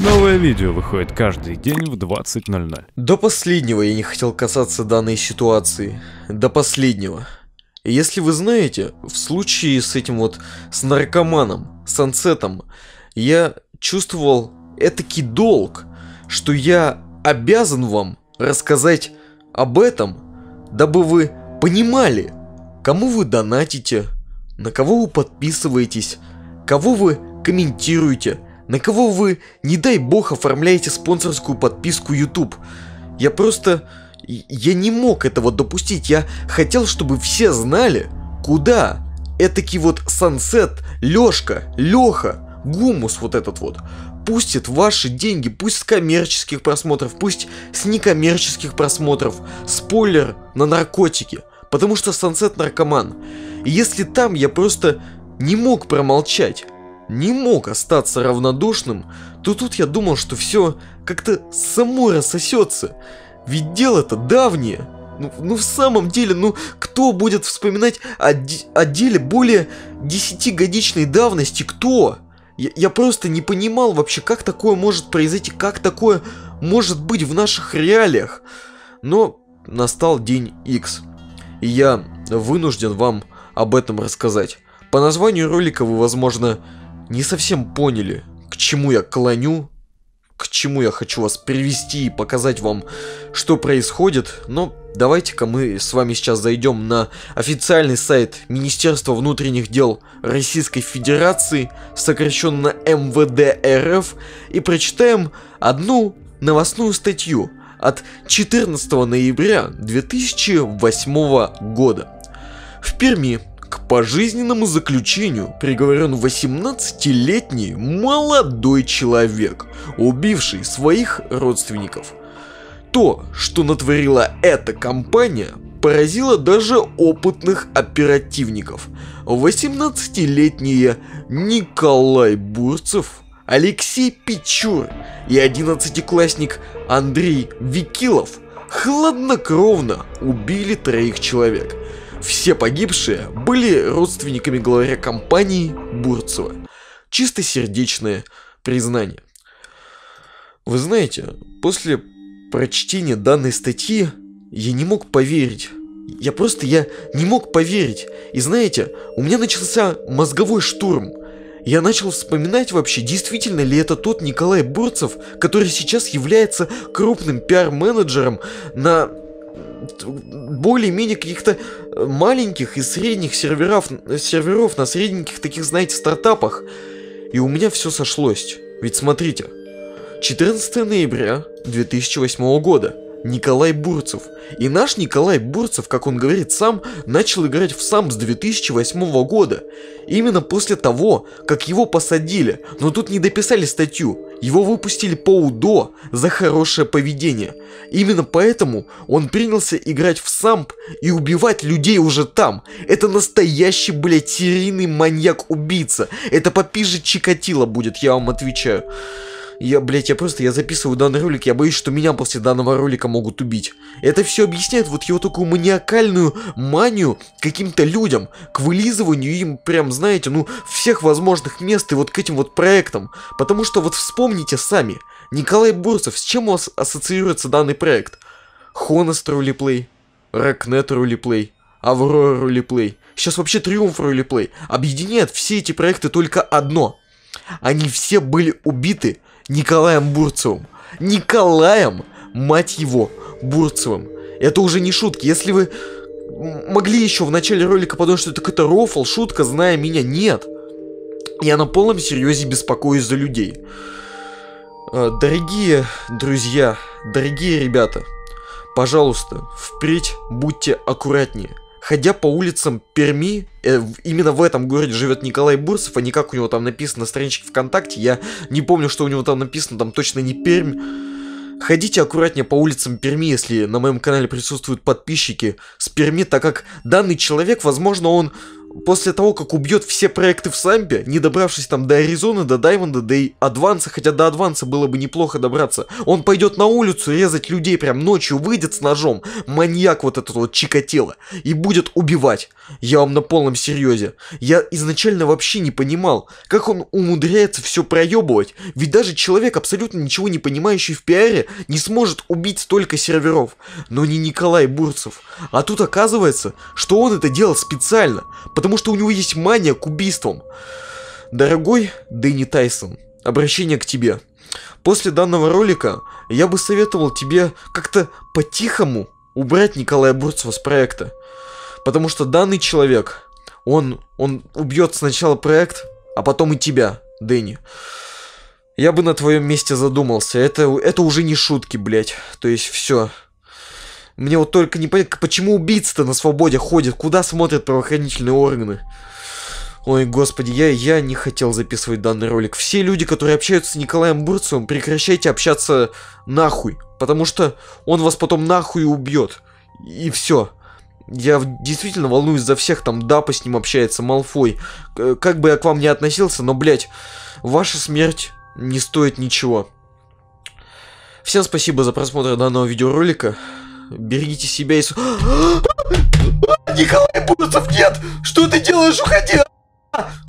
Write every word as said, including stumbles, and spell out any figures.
Новое видео выходит каждый день в двадцать ноль ноль. До последнего я не хотел касаться данной ситуации. До последнего. И если вы знаете, в случае с этим вот, с наркоманом, Сансетом, я чувствовал этакий долг, что я обязан вам рассказать об этом, дабы вы понимали, кому вы донатите, на кого вы подписываетесь, кого вы комментируете, на кого вы, не дай бог, оформляете спонсорскую подписку YouTube. Я просто... Я не мог этого допустить. Я хотел, чтобы все знали, куда этакий вот Сансет, Лёшка, Лёха, Гумус вот этот вот, пустит ваши деньги, пусть с коммерческих просмотров, пусть с некоммерческих просмотров. Спойлер на наркотики. Потому что Сансет наркоман. И если там я просто не мог промолчать, не мог остаться равнодушным, то тут я думал, что все как-то само рассосется. Ведь дело-то давнее. Ну, ну в самом деле, ну кто будет вспоминать о, о деле более десятигодичной давности? Кто? Я, я просто не понимал вообще, как такое может произойти, как такое может быть в наших реалиях. Но настал день Икс, и я вынужден вам об этом рассказать. По названию ролика вы, возможно, не совсем поняли, к чему я клоню, к чему я хочу вас привести и показать вам, что происходит. Но давайте-ка мы с вами сейчас зайдем на официальный сайт Министерства внутренних дел Российской Федерации, сокращенно эм вэ дэ эр эф, и прочитаем одну новостную статью от четырнадцатого ноября две тысячи восьмого года. В Перми к пожизненному заключению приговорен восемнадцатилетний молодой человек, убивший своих родственников. То, что натворила эта компания, поразило даже опытных оперативников. восемнадцатилетние Николай Бурцев, Алексей Пичур и одиннадцатиклассник Андрей Викилов хладнокровно убили троих человек. Все погибшие были родственниками главаря компании Бурцева. Чистосердечное признание. Вы знаете, после прочтения данной статьи я не мог поверить. Я просто, я не мог поверить. И знаете, у меня начался мозговой штурм. Я начал вспоминать вообще, действительно ли это тот Николай Бурцев, который сейчас является крупным пиар-менеджером на более-менее каких-то маленьких и средних серверов, серверов на средненьких таких, знаете, стартапах. И у меня все сошлось. Ведь смотрите, четырнадцатого ноября две тысячи восьмого года. Николай Бурцев. И наш Николай Бурцев, как он говорит сам, начал играть в сам с две тысячи восьмого года. Именно после того, как его посадили. Но тут не дописали статью. Его выпустили по УДО за хорошее поведение. Именно поэтому он принялся играть в самп и убивать людей уже там. Это настоящий, блядь, серийный маньяк-убийца. Это попиже Чикатило будет, я вам отвечаю. Я, блядь, я просто, я записываю данный ролик, я боюсь, что меня после данного ролика могут убить. Это все объясняет вот его такую маниакальную манию к каким-то людям, к вылизыванию им, прям, знаете, ну, всех возможных мест и вот к этим вот проектам. Потому что вот вспомните сами, Николай Бурцев, с чем у вас ассоциируется данный проект? Honest Roleplay, Ракнет Roleplay, Аврора Roleplay, сейчас вообще Триумф Roleplay. Объединяет все эти проекты только одно. Они все были убиты Николаем Бурцевым. Николаем, мать его, Бурцевым. Это уже не шутки. Если вы могли еще в начале ролика подумать, что это какой-то рофл, шутка, зная меня, нет. Я на полном серьезе беспокоюсь за людей. Дорогие друзья, дорогие ребята, пожалуйста, впредь будьте аккуратнее. Ходя по улицам Перми, э, именно в этом городе живет Николай Бурцев, а не как у него там написано на страничке ВКонтакте, я не помню, что у него там написано, там точно не Пермь. Ходите аккуратнее по улицам Перми, если на моем канале присутствуют подписчики с Перми, так как данный человек, возможно, он после того, как убьет все проекты в Сампе, не добравшись там до Аризоны, до Даймонда, да и Адванса, хотя до Адванса было бы неплохо добраться, он пойдет на улицу резать людей прям ночью, выйдет с ножом, маньяк вот этот вот Чикатило, и будет убивать. Я вам на полном серьезе. Я изначально вообще не понимал, как он умудряется все проебывать, ведь даже человек, абсолютно ничего не понимающий в пиаре, не сможет убить столько серверов. Но не Николай Бурцев. А тут оказывается, что он это делал специально, потому что у него есть мания к убийствам. Дорогой Дэнни Тайсон, обращение к тебе. После данного ролика я бы советовал тебе как-то по-тихому убрать Николая Бурцева с проекта. Потому что данный человек, он, он убьет сначала проект, а потом и тебя, Дэнни. Я бы на твоем месте задумался. Это, это уже не шутки, блять. То есть все. Мне вот только не понятно, почему убийца-то на свободе ходит, куда смотрят правоохранительные органы. Ой, господи, я, я не хотел записывать данный ролик. Все люди, которые общаются с Николаем Бурцевым, прекращайте общаться нахуй. Потому что он вас потом нахуй убьет. И все. Я действительно волнуюсь за всех, там Дапа с ним общается, Малфой. Как бы я к вам не относился, но, блядь, ваша смерть не стоит ничего. Всем спасибо за просмотр данного видеоролика. Берегите себя и... Николай Бурцев, нет! Что ты делаешь? Уходи!